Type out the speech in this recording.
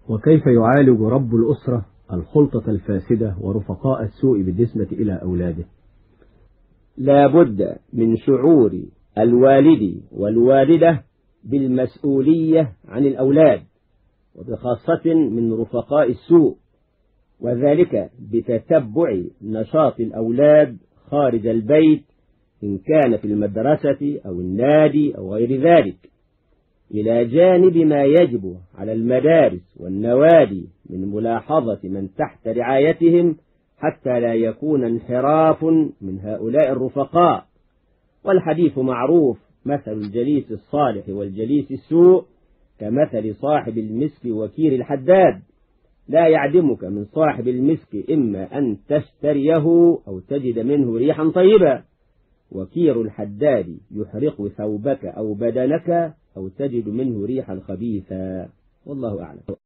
وكيف يعالج رب الأسرة الخلطة الفاسدة ورفقاء السوء بالنسبة إلى أولاده؟ لا بد من شعور الوالد والوالدة بالمسؤولية عن الأولاد، وبخاصة من رفقاء السوء، وذلك بتتبع نشاط الأولاد خارج البيت إن كان في المدرسة أو النادي أو غير ذلك، إلى جانب ما يجب على المدارس والنوادي من ملاحظة من تحت رعايتهم حتى لا يكون انحراف من هؤلاء الرفقاء. والحديث معروف: مثل الجليس الصالح والجليس السوء كمثل صاحب المسك وكير الحداد، لا يعدمك من صاحب المسك إما أن تشتريه أو تجد منه ريحا طيبة، وكير الحداد يحرق ثوبك أو بدنك أو تجد منه ريحا خبيثا. والله أعلم.